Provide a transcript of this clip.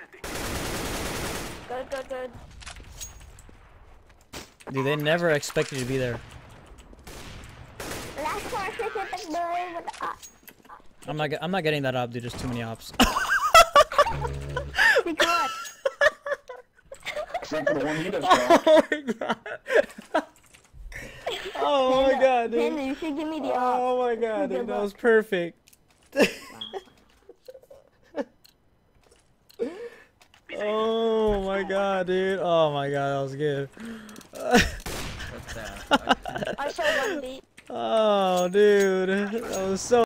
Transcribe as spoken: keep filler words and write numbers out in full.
Good, good, good. Dude, they never expect you to be there. Last one, specific boy with the op. I'm not. I'm not getting that op, dude. There's too many ops. Because. Except for the one he does. Oh my god. Oh my god, dude. Panda, you should give me the op. Oh my god, dude. That was perfect. Oh my god, dude. Oh my god, that was good. I saw one beat. Oh, dude. That was so